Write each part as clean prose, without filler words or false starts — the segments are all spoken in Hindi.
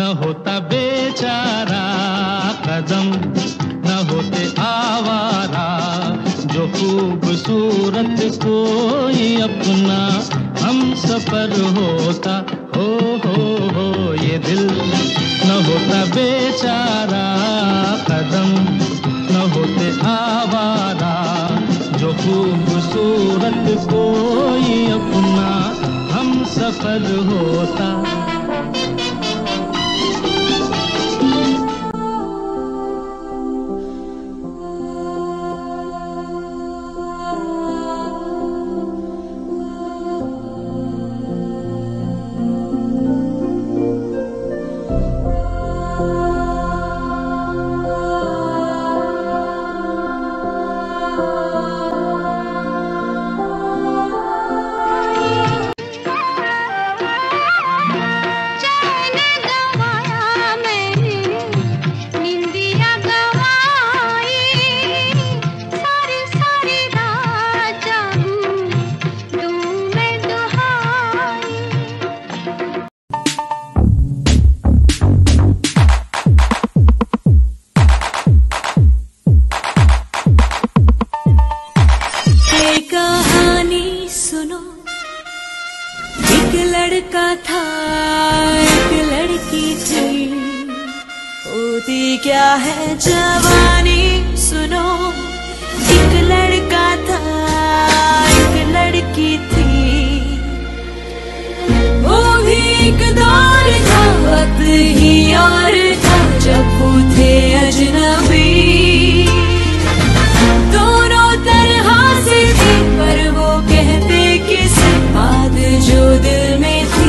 न होता बेचारा कदम, न होते आवारा जो खूबसूरत कोई अपना हम सफर होता। हो ये दिल न होता बेचारा कदम, न होते आवारा जो खूबसूरत कोई अपना हम सफर होता। एक लड़का था एक लड़की थी, होती क्या है जवानी सुनो। एक लड़का था एक लड़की थी, वो भी एक दौर था वक्त ही और था जब वो थे अजनबी। दोनों तरह से थे पर वो कहते किस बात जो दिल में थी।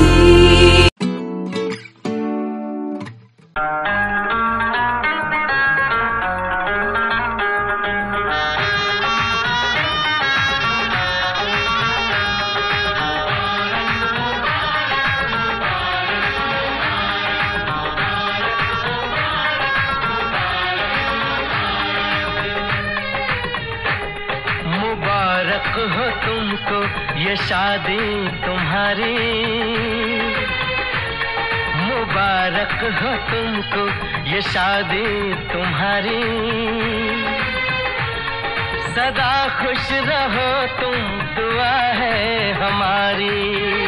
मुबारक हो तुमको ये शादी तुम्हारी, मुबारक हो तुमको ये शादी तुम्हारी। सदा खुश रहो तुम दुआ है हमारी।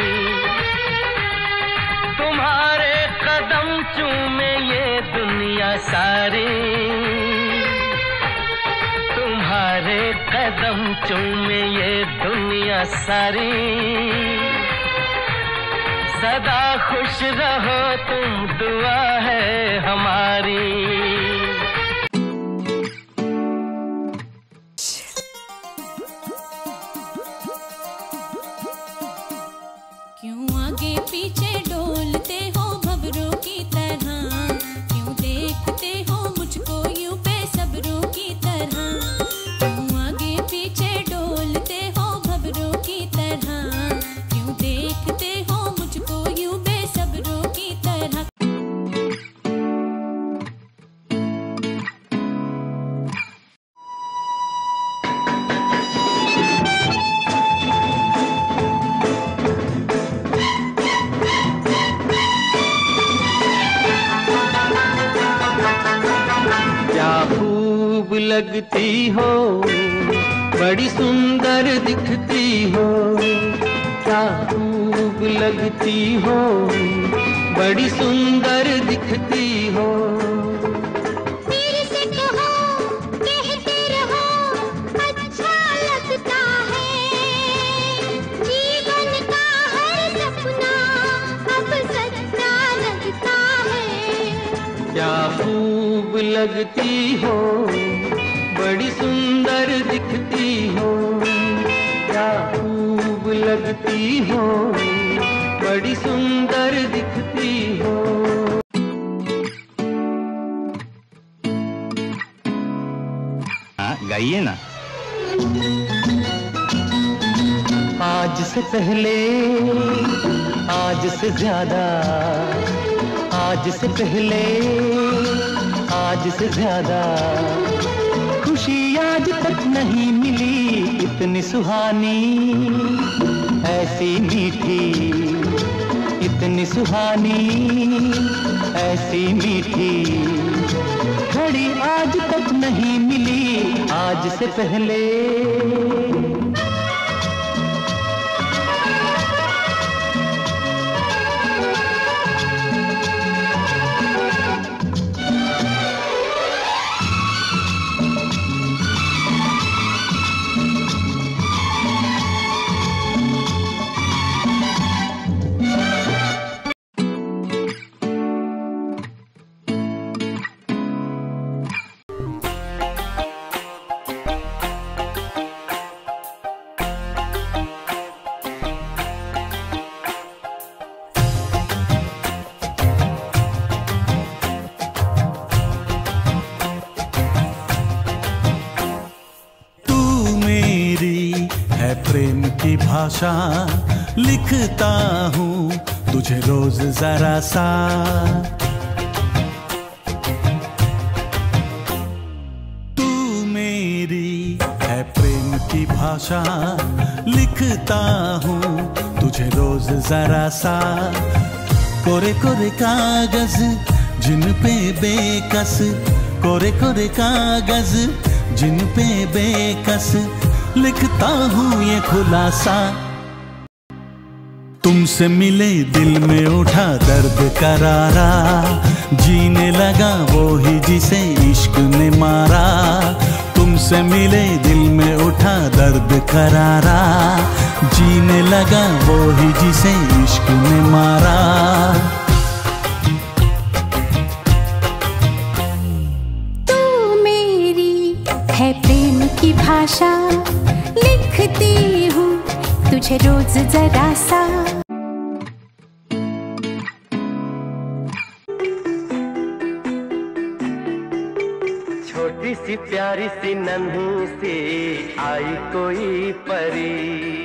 तुम्हारे कदम चूमे ये दुनिया सारी, तुम्हारे कदम चूमे ये दुनिया सारी। सदा खुश रहो तुम दुआ है हमारी। क्यों आगे पीछे डोलते हो भंवरों की तरह, क्यों देखते हो मुझको यूं बेसब्रों की तरह। क्यों आगे पीछे डोलते हो भंवरों की तरह, क्यों देखते हो मुझको यूं बेसब्रों की तरह। लगती हो बड़ी सुंदर दिखती हो, क्या खूब लगती हो बड़ी सुंदर दिखती हो। फिर से कहो कहते रहो अच्छा लगता है, जीवन का हर सपना अब सच्चा लगता है। क्या खूब लगती हो बड़ी सुंदर दिखती हो, क्या खूब लगती हो बड़ी सुंदर दिखती हो। गाइए ना। आज से पहले आज से ज्यादा, आज से पहले आज से ज्यादा खुशी आज तक नहीं मिली इतनी सुहानी, ऐसी मीठी इतनी सुहानी ऐसी मीठी घड़ी आज तक नहीं मिली आज से पहले। प्रेम की भाषा लिखता हूँ तुझे रोज जरा सा। तू मेरी है प्रेम की भाषा लिखता हूँ तुझे रोज जरा सा। कोरे कोरे कागज जिन पे बेकस, कोरे कोरे कागज जिन पे बेकस लिखता हूँ ये खुलासा। तुमसे मिले दिल में उठा दर्द करारा, जीने लगा वो ही जिसे इश्क ने मारा। तुमसे मिले दिल में उठा दर्द करारा, जीने लगा वो ही जिसे इश्क ने मारा। तू मेरी है प्रेम की भाषा लिखती हूँ तुझे रोज जरा सा। छोटी सी प्यारी सी नन्ही सी आई कोई परी,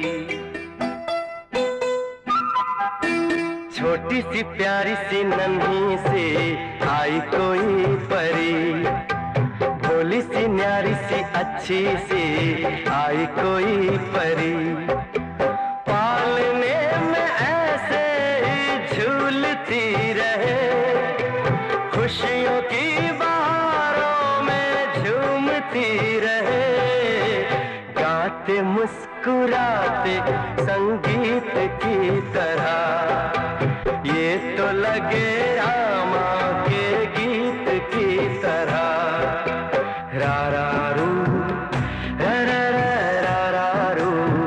छोटी सी प्यारी सी नन्ही सी आई कोई परी, भोली सी न्यारी सी अच्छी सी आई कोई परी। पालने में ऐसे ही झूलती रहे, खुशियों की बहारों में झूमती रहे, गाते मुस्कुराते संगीत की तरह, ये तो लगे रामा के गीत की तरह। रारारू रारारू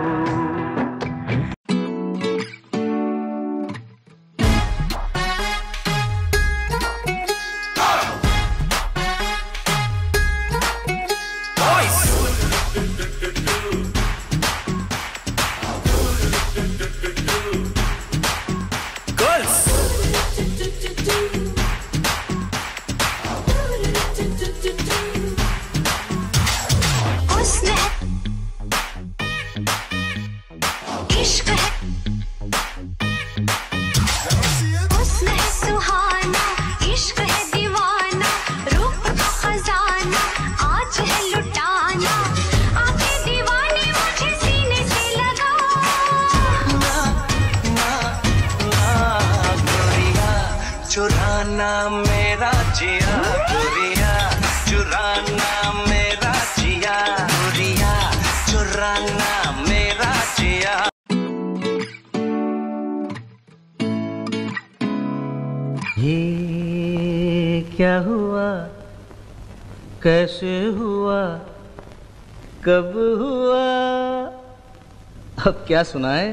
चुराना मेरा जिया गुरिया, चुराना मेरा जिया गुरिया, चुराना मेरा जिया। ये क्या हुआ, कैसे हुआ, कब हुआ, अब क्या सुनाए।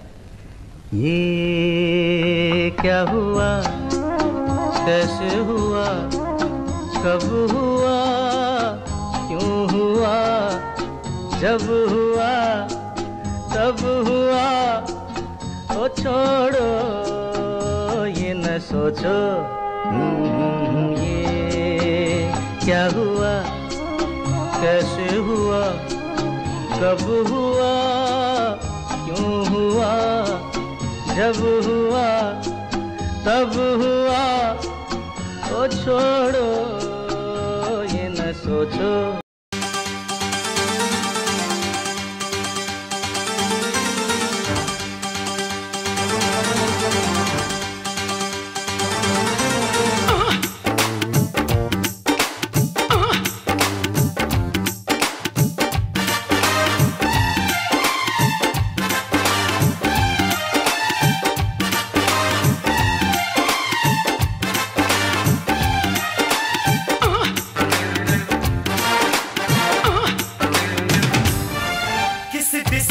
ये क्या हुआ, कैसे हुआ, कब हुआ, क्यों हुआ, जब हुआ तब हुआ। ओ छोड़ो ये न सोचो, ये क्या हुआ, कैसे हुआ, कब हुआ, क्यों हुआ, जब हुआ तब हुआ। ओ छोड़ो ये न सोचो।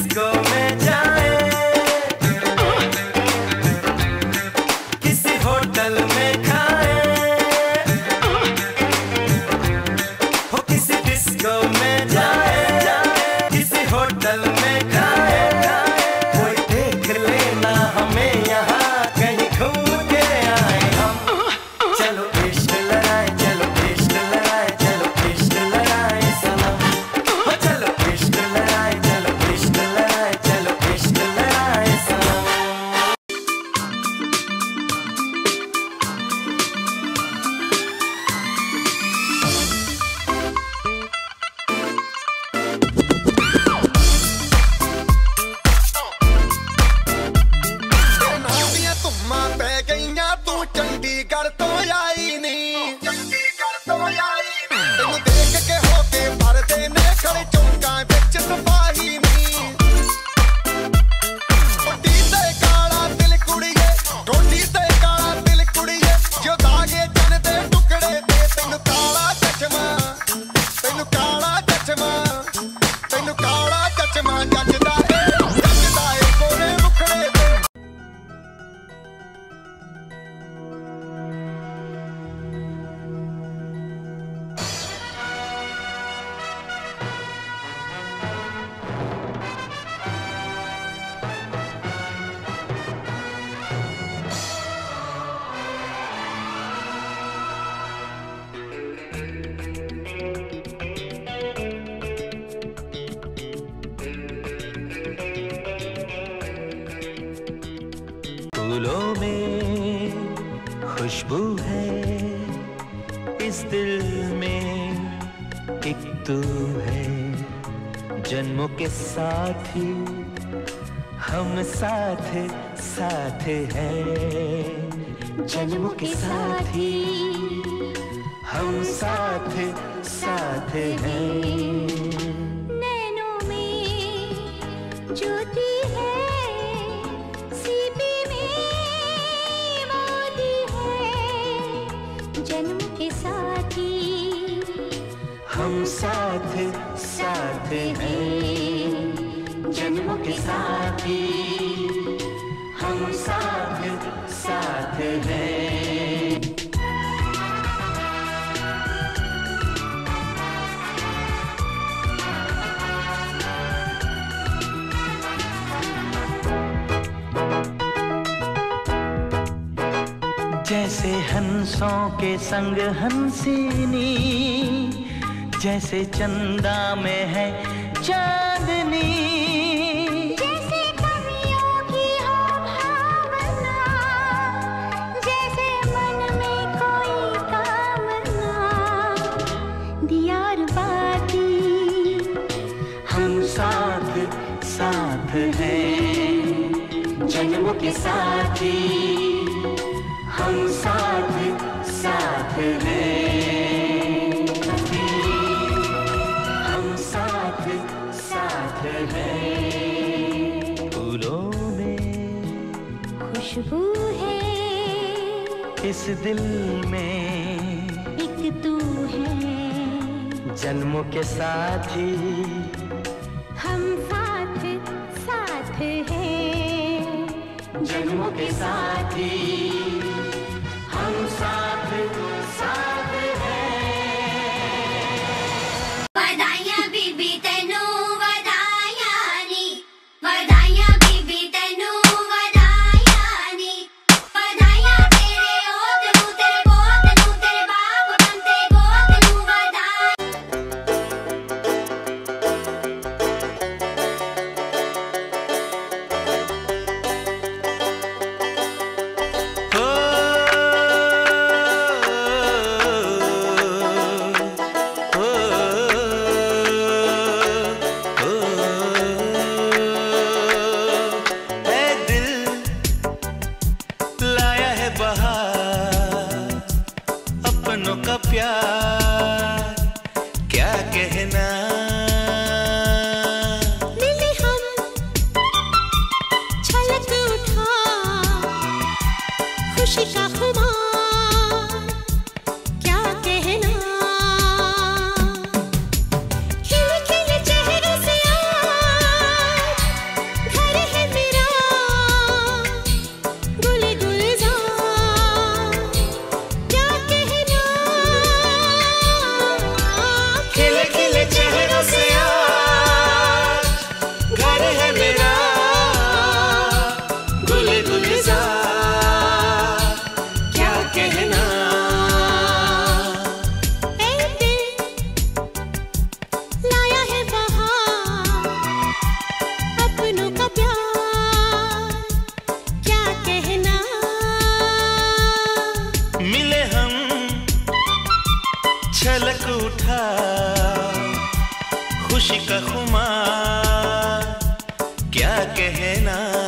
डिस्को में जाए, किसी होटल में खाए, हो किसी डिस्को में जाए, किसी होटल में खाए, कोई देख लेना हमें यहाँ कहीं घूम के आए हम। चलो इश्क लड़ाए, चलो इश्क लड़ाए, चलो इश्क लड़ाए सनम, हो चलो इश्क लड़ाए, चलो इश्क लड़ाए, चलो इश्क लड़ाए सनम। नालियां धुम्मां पै गईयां, तू चंडीगढ़ तो आई नहीं, तैनू देख के होके भरदे ने खड़े चौंकां विच सिपाही नहीं। टोटी ते काला दिल कुड़िए, टोटी ते काला दिल कुड़िए, जो दागे जन दे टुकड़े दे, तैनू काला चश्मा, तैनू काला चश्मा, तैनू काला चश्मा जचदा ए गोरे मुखड़े ते। फूलों में खुशबू है, इस दिल में एक तू है, जन्मों के साथी हम साथ साथ हैं, जन्मों के साथी हम साथ साथ हैं। नैनों में ज्योति है, सीपी में मोती है, जन्म के साथी हम साथ साथ हैं, जन्मों के साथी हम साथ साथ हैं। जैसे हंसों के संग हंसिनी, जैसे चंदा में है चांदनी, जैसे कवियों की हो भावना, जैसे मन में कोई कामना, दियार बाती हम साथ साथ हैं, जन्मों के साथी हम साथ साथ हैं, हम साथ साथ हैं। फूलों में खुशबू है, इस दिल में एक तू है, जन्मों के साथी हम साथ साथ हैं, जन्मों के साथी हम साथ साथ हैं। वदाइयां बीबी तैनू वदाइयां नी, वदाइयां बीबी तैनू वदाइयां नी, वदाइयां तेरे ओत नू, तेरे पोत नू, तेरे बाप बनते गोत नू वदाइयां। क्या कहना।